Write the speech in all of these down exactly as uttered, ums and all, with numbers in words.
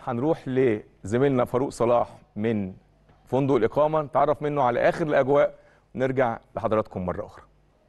هنروح لزميلنا فاروق صلاح من فندق الإقامة نتعرف منه على آخر الأجواء ونرجع لحضراتكم مرة أخرى.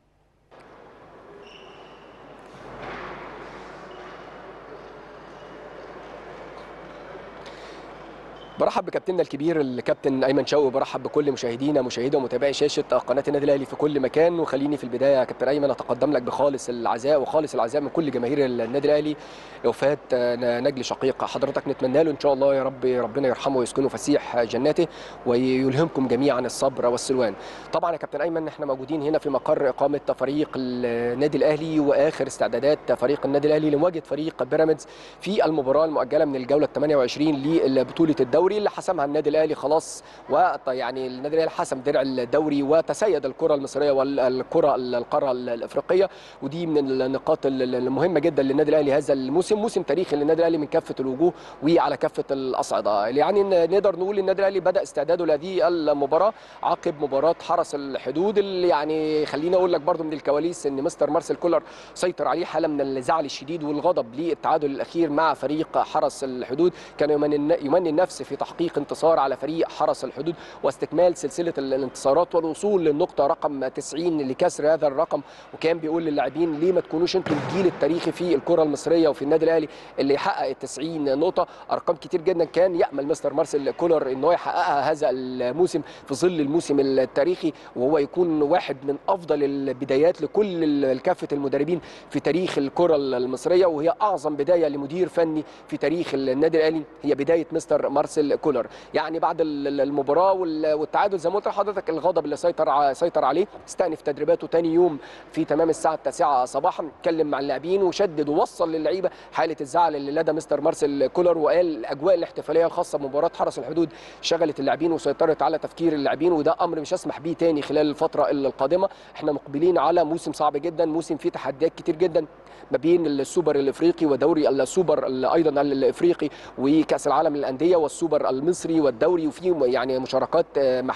برحب بكابتننا الكبير الكابتن ايمن شوقي، برحب بكل مشاهدينا مشاهدي ومتابعي شاشه قناه النادي الاهلي في كل مكان. وخليني في البدايه يا كابتن ايمن اتقدم لك بخالص العزاء وخالص العزاء من كل جماهير النادي الاهلي وفاه نجل شقيق حضرتك. نتمنى له ان شاء الله يا رب ربنا يرحمه ويسكنه فسيح جناته ويلهمكم جميعا الصبر والسلوان. طبعا يا كابتن ايمن احنا موجودين هنا في مقر اقامه فريق النادي الاهلي واخر استعدادات فريق النادي الاهلي لمواجهه فريق بيراميدز في المباراه المؤجله من الجوله الثامنة والعشرين لبطوله الدوري اللي حسمها النادي الاهلي خلاص. ويعني النادي الاهلي حسم درع الدوري وتسيد الكره المصريه والكره القاره الافريقيه، ودي من النقاط المهمه جدا للنادي الاهلي هذا الموسم، موسم تاريخي للنادي الاهلي من كافه الوجوه وعلى كافه الاصعده. يعني نقدر نقول النادي الاهلي بدا استعداده لهذه المباراه عقب مباراه حرس الحدود اللي يعني خليني اقول لك برده من الكواليس ان مستر مارسيل كولر سيطر عليه حاله من الزعل الشديد والغضب للتعادل الاخير مع فريق حرس الحدود. كان يمني النفس في تحقيق انتصار على فريق حرس الحدود واستكمال سلسله الانتصارات والوصول للنقطه رقم تسعين لكسر هذا الرقم. وكان بيقول للاعبين ليه ما تكونوش انتم الجيل التاريخي في الكره المصريه وفي النادي الاهلي اللي يحقق ال تسعين نقطه. ارقام كتير جدا كان يامل مستر مارسيل كولر ان هو يحققها هذا الموسم في ظل الموسم التاريخي، وهو يكون واحد من افضل البدايات لكل كافه المدربين في تاريخ الكره المصريه، وهي اعظم بدايه لمدير فني في تاريخ النادي الاهلي هي بدايه مستر مارسيل كولر. يعني بعد المباراه والتعادل زي ما قلت لحضرتك الغضب اللي سيطر سيطر عليه، استأنف تدريباته ثاني يوم في تمام الساعه التاسعة صباحا، اتكلم مع اللاعبين وشدد ووصل للعيبه حاله الزعل اللي لدى مستر مارسيل كولر، وقال الاجواء الاحتفاليه الخاصه بمباراه حرس الحدود شغلت اللاعبين وسيطرت على تفكير اللاعبين، وده امر مش هسمح بيه تاني خلال الفتره القادمه. احنا مقبلين على موسم صعب جدا، موسم فيه تحديات كتير جدا ما بين السوبر الافريقي ودوري السوبر ايضا الافريقي وكاس العالم للانديه والسوبر المصري والدوري، وفي يعني مشاركات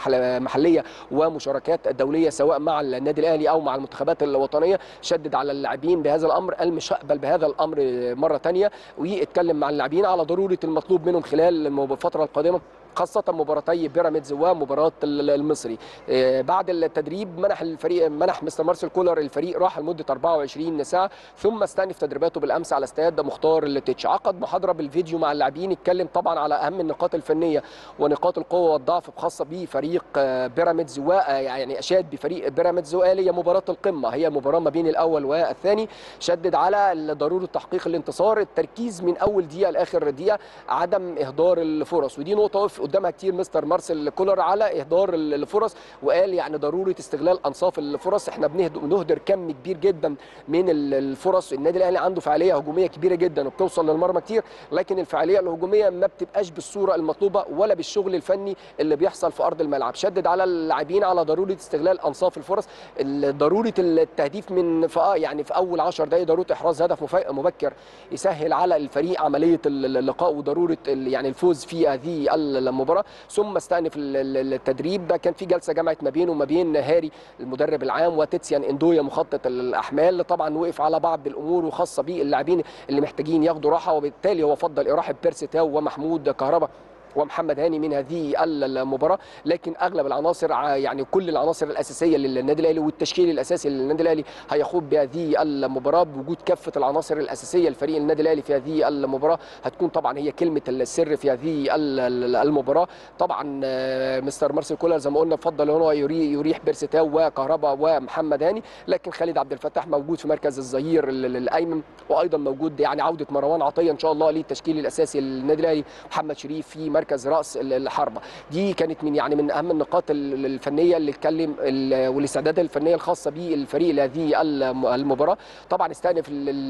محليه ومشاركات دوليه سواء مع النادي الاهلي او مع المنتخبات الوطنيه. شدد على اللاعبين بهذا الامر، قال مش هقبل بهذا الامر مره ثانيه، واتكلم مع اللاعبين على ضروره المطلوب منهم خلال الفتره القادمه خاصة مباراتي بيراميدز ومباراة المصري. بعد التدريب منح الفريق منح مستر مارسيل كولر الفريق راحة لمدة أربعة وعشرين ساعة، ثم استأنف تدريباته بالأمس على استاد مختار التتش. عقد محاضرة بالفيديو مع اللاعبين، اتكلم طبعا على أهم النقاط الفنية ونقاط القوة والضعف خاصة بفريق بيراميدز، ويعني أشاد بفريق بيراميدز وقال هي مباراة القمة، هي مباراة ما بين الأول والثاني. شدد على ضرورة تحقيق الانتصار، التركيز من أول دقيقة لآخر دقيقة، عدم إهدار الفرص، ودي نقطة وقف قدامها كتير مستر مارسيل كولر على اهدار الفرص، وقال يعني ضروره استغلال انصاف الفرص. احنا بنهدر كم كبير جدا من الفرص، النادي الاهلي عنده فعاليه هجوميه كبيره جدا وبتوصل للمرمى كتير، لكن الفعاليه الهجوميه ما بتبقاش بالصوره المطلوبه ولا بالشغل الفني اللي بيحصل في ارض الملعب. شدد على اللاعبين على ضروره استغلال انصاف الفرص، ضروره التهديف من في يعني في اول عشر دقائق، ضروره احراز هدف مبكر يسهل على الفريق عمليه اللقاء، وضروره يعني الفوز في هذه المباراه. ثم استأنف التدريب، ده كان في جلسه جمعت ما بينه وما بين هاري المدرب العام وتيتسيان اندويا مخطط الاحمال. طبعا وقف على بعض الامور وخاصه باللاعبين اللي محتاجين ياخدوا راحه، وبالتالي هو فضل اراحه بيرسي تاو ومحمود كهربا ومحمد هاني من هذه المباراه، لكن اغلب العناصر يعني كل العناصر الاساسيه للنادي الاهلي والتشكيل الاساسي للنادي الاهلي هيخوض بهذه المباراه بوجود كافه العناصر الاساسيه لفريق النادي الاهلي في هذه المباراه، هتكون طبعا هي كلمه السر في هذه المباراه. طبعا مستر مارسيل كولر زي ما قلنا فضل هو يريح بيرسي تاو وكهربا ومحمد هاني، لكن خالد عبد الفتاح موجود في مركز الظهير الايمن، وايضا موجود يعني عوده مروان عطيه ان شاء الله للتشكيل الاساسي للنادي الاهلي، محمد شريف في مركز راس الحربه. دي كانت من يعني من اهم النقاط الفنيه اللي اتكلم والاستعدادات الفنيه الخاصه بالفريق لهذه المباراه. طبعا استأنف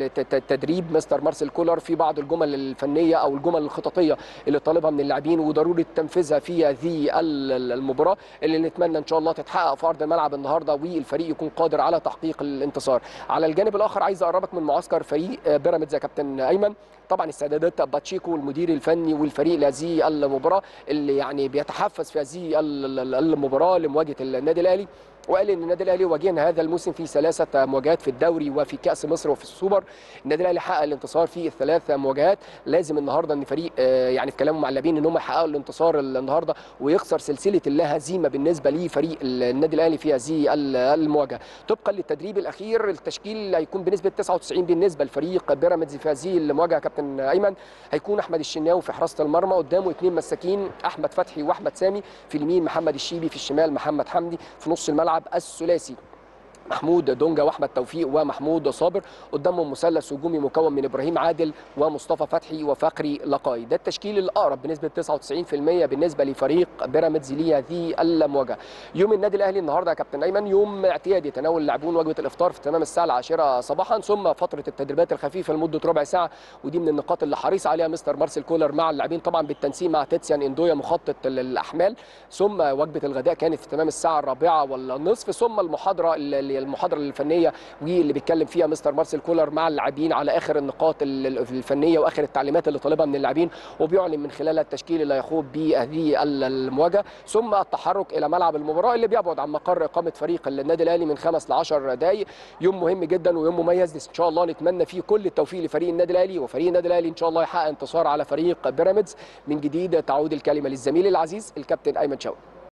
التدريب مستر مارسيل كولر في بعض الجمل الفنيه او الجمل الخططيه اللي طالبها من اللاعبين وضروره تنفيذها في هذه المباراه اللي نتمنى ان شاء الله تتحقق في ارض الملعب النهارده والفريق يكون قادر على تحقيق الانتصار. على الجانب الاخر عايز اقربك من معسكر فريق بيراميدز يا كابتن ايمن. طبعا استعدادات باتشيكو المدير الفني والفريق لهذه المباراه اللي يعني بيتحفز في هذه المباراه لمواجهه النادي الاهلي. وقال ان النادي الاهلي واجهنا هذا الموسم في ثلاثه مواجهات في الدوري وفي كاس مصر وفي السوبر. النادي الاهلي حقق الانتصار في الثلاث مواجهات. لازم النهارده ان فريق يعني في كلامه مع اللاعبين ان هم يحققوا الانتصار النهارده ويكسر سلسله اللا هزيمه بالنسبه لفريق النادي الاهلي في هذه المواجهه. طبقا للتدريب الاخير التشكيل هيكون بنسبه تسعة وتسعين بالنسبه لفريق بيراميدز في هذه المواجهه. كابتن ايمن هيكون احمد الشناوي في حراسه المرمى، قدامه اثنين مساكين احمد فتحي واحمد سامي، في اليمين محمد الشيبي، في الشمال محمد حمدي، في نص الملعب الثلاثي محمود دونجا واحمد توفيق ومحمود صابر، قدامهم مثلث هجومي مكون من ابراهيم عادل ومصطفى فتحي وفخري لقاي. ده التشكيل الاقرب بنسبه تسعة وتسعين بالمئة بالنسبه لفريق بيراميدز لهذه المواجهه. يوم النادي الاهلي النهارده يا كابتن ايمن يوم اعتيادي، يتناول اللاعبون وجبه الافطار في تمام الساعه العاشره صباحا، ثم فتره التدريبات الخفيفه لمده ربع ساعه، ودي من النقاط اللي حريص عليها مستر مارسيل كولر مع اللاعبين طبعا بالتنسيق مع تيتسيان اندويا مخطط الاحمال. ثم وجبه الغداء كانت في تمام الساعه الرابعه والنصف، ثم المحاضره المحاضره الفنيه واللي بيتكلم فيها مستر مارسيل كولر مع اللاعبين على اخر النقاط الفنيه واخر التعليمات اللي طالبها من اللاعبين، وبيعلن من خلالها التشكيل اللي هيخوض به هذه المواجهه، ثم التحرك الى ملعب المباراه اللي بيبعد عن مقر اقامه فريق النادي الاهلي من خمس ل عشر دقائق. يوم مهم جدا ويوم مميز ان شاء الله نتمنى فيه كل التوفيق لفريق النادي الاهلي، وفريق النادي الاهلي ان شاء الله يحقق انتصار على فريق بيراميدز. من جديد تعود الكلمه للزميل العزيز الكابتن ايمن شوقي.